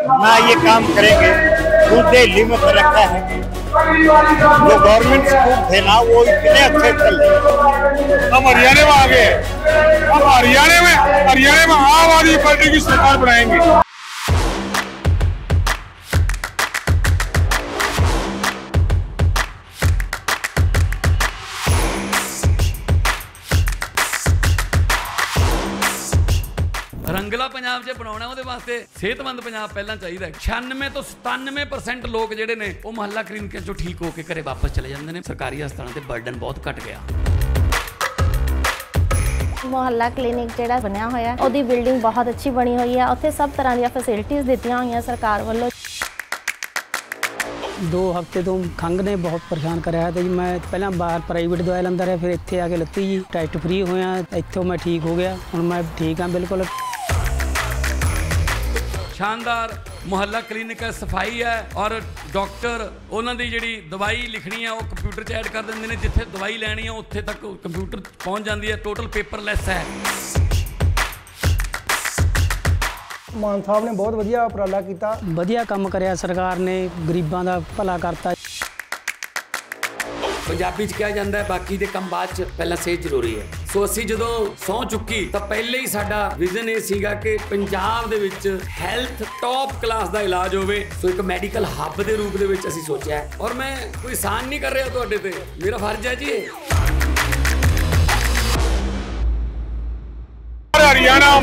ना ये काम करेंगे। जो दिल्ली में कर रखा है, जो गवर्नमेंट स्कूल थे ना, वो इतने अच्छे चल रहे। हम हरियाणा में आ गए, अब हरियाणा में आम आदमी पार्टी की सरकार बनाएंगे। रंगला पंजाब जे बनाउणा ਉਹਦੇ ਵਾਸਤੇ ਸਿਹਤਮੰਦ ਪੰਜਾਬ ਪਹਿਲਾਂ ਚਾਹੀਦਾ ਹੈ। 96 ਤੋਂ 97% ਲੋਕ ਜਿਹੜੇ ਨੇ ਉਹ ਮੁਹੱਲਾ ਕਲੀਨਿਕਾਂ ਚੋਂ ਠੀਕ ਹੋ ਕੇ ਘਰੇ ਵਾਪਸ ਚਲੇ ਜਾਂਦੇ ਨੇ। ਸਰਕਾਰੀ ਹਸਪਤਾਲਾਂ ਤੇ ਬਰਡਨ ਬਹੁਤ ਘਟ ਗਿਆ। ਮੁਹੱਲਾ ਕਲੀਨਿਕ ਜਿਹੜਾ ਬਣਿਆ ਹੋਇਆ ਉਹਦੀ ਬਿਲਡਿੰਗ ਬਹੁਤ ਅੱਛੀ ਬਣੀ ਹੋਈ ਹੈ। ਉੱਥੇ ਸਭ ਤਰ੍ਹਾਂ ਦੀਆਂ ਫੈਸਿਲਿਟੀਆਂ ਦਿੱਤੀਆਂ ਹੋਈਆਂ ਸਰਕਾਰ ਵੱਲੋਂ। 2 ਹਫ਼ਤੇ ਤੋਂ ਖੰਘ ਨੇ ਬਹੁਤ ਪਰੇਸ਼ਾਨ ਕਰਿਆ ਤੇ ਜੀ ਮੈਂ ਪਹਿਲਾਂ ਬਾਹਰ ਪ੍ਰਾਈਵੇਟ ਦਵਾਈ ਲੈਂਦਾ ਰਿਹਾ, ਫਿਰ ਇੱਥੇ ਆ ਕੇ ਲੱਤੀ ਜੀ ਟੈਸਟ ਫ੍ਰੀ ਹੋਇਆ, ਇੱਥੋਂ ਮੈਂ ਠੀਕ ਹੋ ਗਿਆ। ਹੁਣ ਮੈਂ ਠੀਕ ਹਾਂ ਬਿਲਕੁਲ। शानदार मुहल्ला क्लीनिक है, सफाई है और डॉक्टर उन्होंने जी दवाई लिखनी है वो कंप्यूटर च ऐड कर देंगे ने। जिथे दवाई लैनी है उत्थे तक कंप्यूटर पहुँच जाती है। टोटल पेपरलैस है। मान साहब ने बहुत वधिया उपराला किया, वधिया काम करिया सरकार ने, गरीबां दा भला करता। पंजाबी च कहा जाता है बाकी दे काम बाद च पहला सेहत जरूरी है। सो असी जो सौं चुकी तो पहले ही साडा विजन ये सीगा कि पंजाब दे विच हैल्थ टॉप क्लास दा इलाज होवे। सो एक मैडिकल हब दे रूप दे विच असी सोचा है। और मैं कोई सान नहीं कर रहा तुहाडे ते, मेरा फर्ज है जी। हरियाणा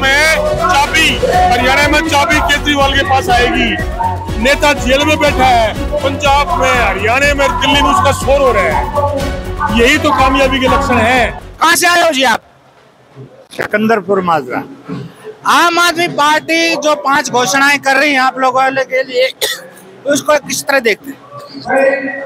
में चाबी केजरीवाल के पास आएगी। नेता जेल में बैठा है, पंजाब में, हरियाणा में, दिल्ली में उसका शोर हो रहा है। यही तो कामयाबी के लक्षण है। कहाँ से आए हो जी आप? सिकंदरपुर माजरा। आम आदमी पार्टी जो 5 घोषणाएं कर रही है आप लोगों के लिए, उसको किस तरह देखते हैं?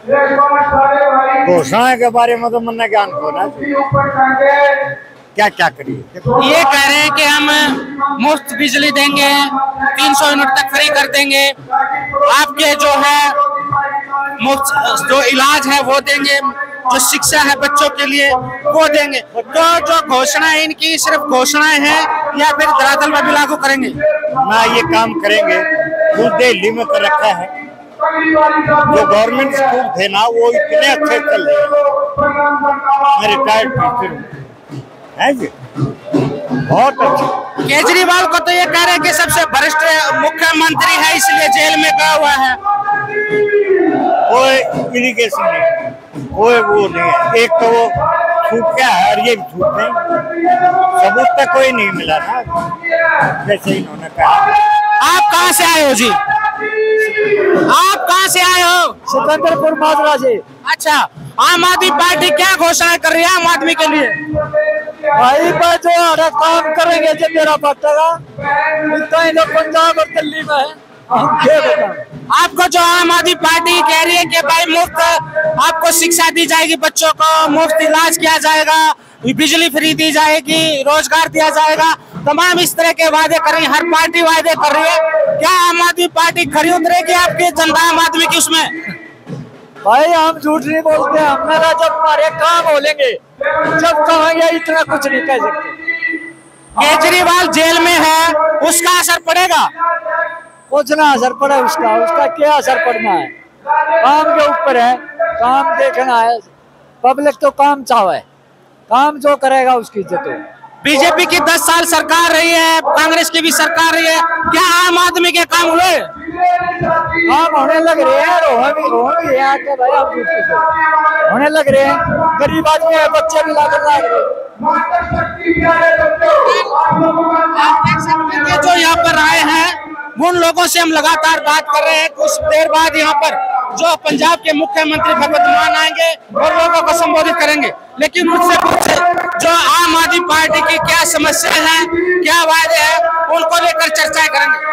घोषणाएं के बारे में तो मन ज्ञान होना क्या क्या करिए। ये कह रहे हैं कि हम मुफ्त बिजली देंगे, 300 यूनिट तक फ्री कर देंगे, आपके जो है मुफ्त जो इलाज है वो देंगे, जो शिक्षा है बच्चों के लिए वो देंगे। तो जो घोषणाएं इनकी सिर्फ घोषणाएं हैं या फिर धरातल में भी लागू करेंगे? ना ये काम करेंगे। जो दिल्ली में कर रखा है, जो गवर्नमेंट स्कूल थे ना, वो इतने अच्छे चल रहे। मैं रिटायर्ड टीचर हूँ है जी, बहुत अच्छे। केजरीवाल को तो ये कह रहे हैं कि सबसे वरिष्ठ मुख्यमंत्री है इसलिए जेल में गया हुआ है। कोई इरिगेशन नहीं, कोई वो नहीं है। एक तो वो छूट गया है और ये भी छूट नहीं, सबूत तक कोई नहीं मिला ना, जैसे इन्होंने कहा। आप कहाँ से आए हो जी? आप कहाँ से आए हो? सिकंदरपुर माजरा से। अच्छा, आम आदमी पार्टी क्या घोषणा कर रही है आम आदमी के लिए? भाई पर जो हमारा काम करेंगे जो मेरा बटेगा, इतना ही लोग पंजाब और दिल्ली में है। आपको जो आम आदमी पार्टी कह रही है कि भाई मुफ्त आपको शिक्षा दी जाएगी, बच्चों को मुफ्त इलाज किया जाएगा, बिजली फ्री दी जाएगी, रोजगार दिया जाएगा, तमाम इस तरह के वादे कर रही है। हर पार्टी वादे कर रही है। क्या आम आदमी पार्टी खरी उतरेगी आपकी जनता आम आदमी की उसमें? भाई हम झूठ नहीं बोलते, हमारा जब हमारे काम बोलेंगे जब कहेंगे, इतना कुछ नहीं कह सकते। केजरीवाल जेल में है, उसका असर पड़ेगा? कुछ ना असर पड़े उसका क्या असर पड़ना है? काम के ऊपर है, काम देखना है। पब्लिक तो काम चाहे, काम जो करेगा उसकी इज्जत हो। बीजेपी की 10 साल सरकार रही है, कांग्रेस की भी सरकार रही है, क्या आम आदमी के काम हुए? काम होने लग रहे हैं, भाई हम होने लग रहे हैं। गरीब आदमी है, बच्चे भी लाकर ला रहे। आप देख सकते हैं जो यहाँ पर आए हैं, उन लोगों से हम लगातार बात कर रहे हैं। कुछ देर बाद यहाँ पर जो पंजाब के मुख्यमंत्री भगवंत मान आएंगे और लोगों को संबोधित करेंगे, लेकिन उनसे पूछे जो आम आदमी पार्टी की क्या समस्या है, क्या वादे हैं, उनको लेकर चर्चा करेंगे।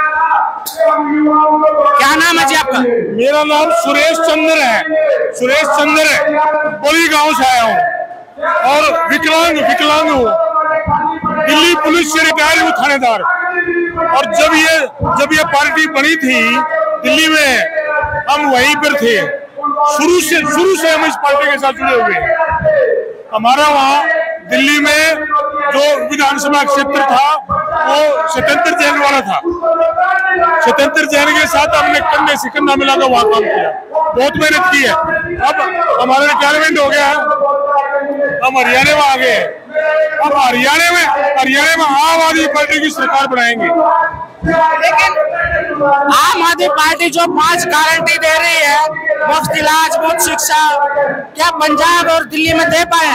क्या नाम है जी आपका? मेरा नाम सुरेश चंद्र है। सुरेश चंद्र है, बड़ी गांव से आया हूँ और विकलांग हूँ। दिल्ली पुलिस से रिटायर हूँ, थानेदार। और जब ये पार्टी बनी थी दिल्ली में, हम वहीं पर थे। शुरू से हम इस पार्टी के साथ जुड़े हुए हैं। हमारा वहाँ दिल्ली में जो विधानसभा क्षेत्र था वो स्वतंत्र जैन वाला था। स्वतंत्र जैन के साथ हमने कंधे से कंधा मिलाकर वहां काम किया, बहुत मेहनत की है। अब हमारा रिटायरमेंट हो गया है, हम हरियाणा में आ गए हैं। अब हरियाणा में आम आदमी पार्टी की सरकार बनाएंगे। लेकिन आम आदमी पार्टी जो 5 गारंटी दे रही है, मुफ्त इलाज, मुफ्त शिक्षा, क्या पंजाब और दिल्ली में दे पाए?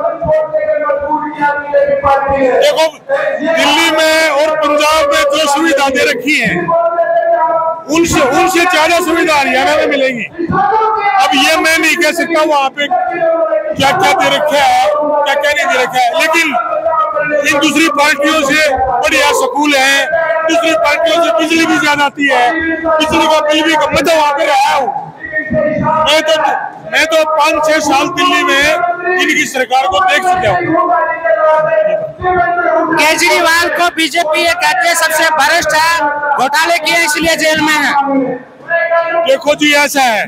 देखो, दिल्ली में और पंजाब में जो सुविधा दे रखी है उनसे ज्यादा सुविधा हरियाणा में मिलेंगी। अब ये मैं नहीं कह सकता वहाँ पे क्या क्या दे रखा है, क्या क्या नहीं दे रखा है, लेकिन इन दूसरी पार्टियों से बढ़िया स्कूल है, दूसरी पार्टियों से बिजली भी ज्यादा आती है, बिजली का बिल भी कम। मैं तो वहाँ पे रहा हूँ, मैं तो 5-6 साल दिल्ली में इनकी सरकार को देख चुका हूँ। केजरीवाल को बीजेपी ये कहती है सबसे भ्रष्ट है, घोटाले किए इसलिए जेल में है। देखो जी, ऐसा है,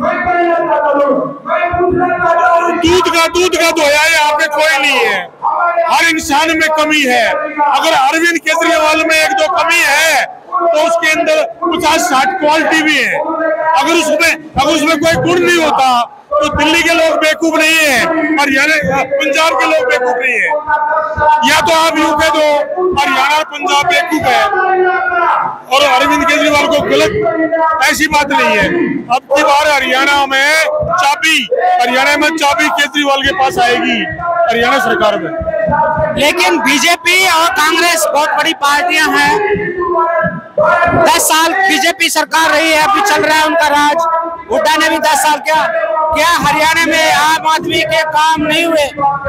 दूध का धोया यहाँ पे कोई नहीं है, हर इंसान में कमी है। अगर अरविंद केजरीवाल में 1-2 कमी है तो उसके अंदर 50-60 क्वालिटी भी है। अगर उसमें कोई गुण नहीं होता तो दिल्ली के लोग बेवकूफ नहीं है, हरियाणा पंजाब के लोग बेवकूफ नहीं है। या तो आप यूं कह दो हरियाणा और पंजाब बेवकूफ है और अरविंद केजरीवाल को गलत, ऐसी बात नहीं है। अब की बार हरियाणा में चाबी केजरीवाल के पास आएगी, हरियाणा सरकार में। लेकिन बीजेपी और कांग्रेस बहुत बड़ी पार्टियां हैं, 10 साल बीजेपी सरकार रही है, अभी चल रहा है उनका राज। हुड्डा ने भी 10 साल क्या हरियाणा में आम आदमी के काम नहीं हुए?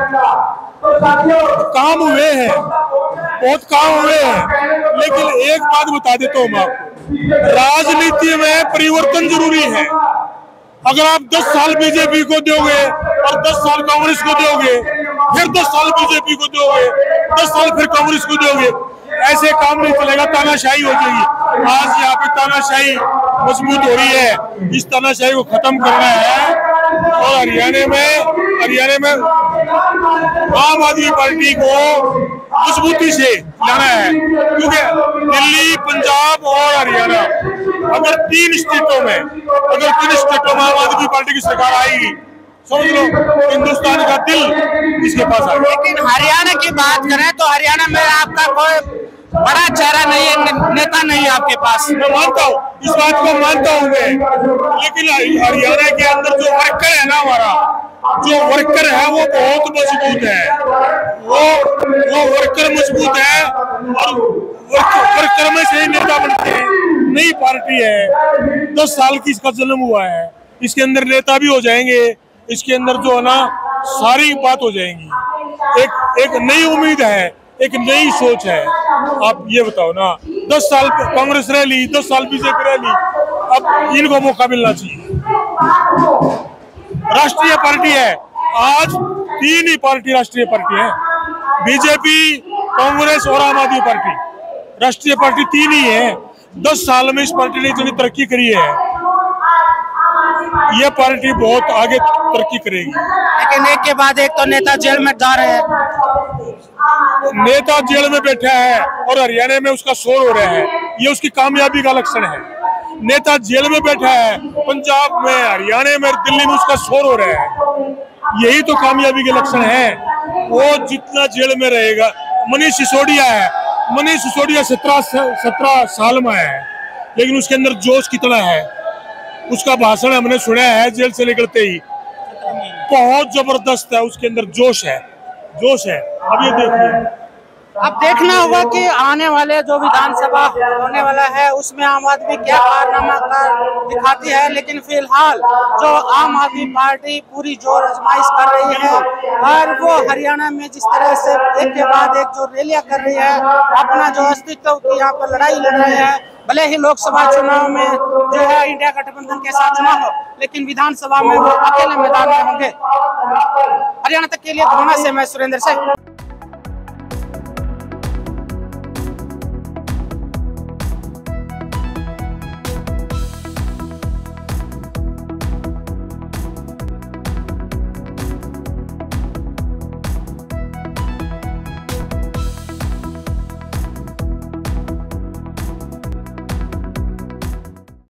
काम हुए हैं, बहुत काम हुए हैं, लेकिन एक बात बता देता हूँ मैं आपको, राजनीति में परिवर्तन जरूरी है। अगर आप 10 साल बीजेपी को दोगे और 10 साल कांग्रेस को दोगे, फिर 10 साल बीजेपी को दोगे, 10 साल फिर कांग्रेस को दोगे, ऐसे काम नहीं चलेगा, तानाशाही हो जाएगी। आज यहाँ पे तानाशाही मजबूत हो रही है, इस तानाशाही को खत्म करना है और हरियाणा में आम आदमी पार्टी को मजबूती से लाना है। क्योंकि दिल्ली, पंजाब और हरियाणा, अगर 3 स्टेटों में आम आदमी पार्टी की सरकार आएगी, समझ लो हिंदुस्तान का दिल इसके पास आएगा। लेकिन हरियाणा की बात करें तो हरियाणा में आपका कोई बड़ा चेहरा नहीं है, नेता नहीं है आपके पास। मैं मानता हूँ, इस बात को मानता हूँ मैं, लेकिन हरियाणा के अंदर जो वर्कर है ना, हमारा जो वर्कर है वो बहुत मजबूत है, वो वर्कर मजबूत है और वर्कर में से ही नेता बनते हैं। नई पार्टी है, 10 साल की इसका जन्म हुआ है, इसके अंदर नेता भी हो जाएंगे, इसके अंदर जो है ना सारी बात हो जाएंगी। एक नई उम्मीद है, एक नई सोच है। आप ये बताओ ना, 10 साल कांग्रेस रह ली, 10 साल बीजेपी रह ली, अब इनको मौका मिलना चाहिए। राष्ट्रीय पार्टी है, आज 3 ही पार्टी राष्ट्रीय पार्टी है, बीजेपी, कांग्रेस और आम आदमी पार्टी। राष्ट्रीय पार्टी 3 ही है। 10 साल में इस पार्टी ने इतनी तरक्की करी है, ये पार्टी बहुत आगे तरक्की करेगी। लेकिन एक के बाद एक तो नेता जेल में जा रहे हैं, नेता जेल में बैठा है और हरियाणा में उसका शोर हो रहा है, ये उसकी कामयाबी का लक्षण है। नेता जेल में बैठा है, पंजाब में, हरियाणा में, दिल्ली में उसका शोर हो रहा है, यही तो कामयाबी के लक्षण है। वो जितना जेल में रहेगा, मनीष सिसोदिया है, मनीष सिसोदिया 17 साल में है, लेकिन उसके अंदर जोश कितना है। उसका भाषण हमने सुना है जेल से निकलते ही, बहुत जबरदस्त है, उसके अंदर जोश है। अब ये देखिए, अब देखना होगा कि आने वाले जो विधानसभा होने वाला है उसमें आम आदमी क्या कारनामा दिखाती है। लेकिन फिलहाल जो आम आदमी पार्टी पूरी जोर आजमाइश कर रही है और वो हरियाणा में जिस तरह से एक के बाद एक जो रैलियां कर रही है, अपना जो अस्तित्व की यहाँ पर लड़ाई लड़ रहे हैं। भले ही लोकसभा चुनाव में जो है इंडिया गठबंधन के साथ चुनाव हो, लेकिन विधानसभा में वो अकेले मैदान में होंगे। हरियाणा तक के लिए धुना से मैं सुरेंद्र सिंह।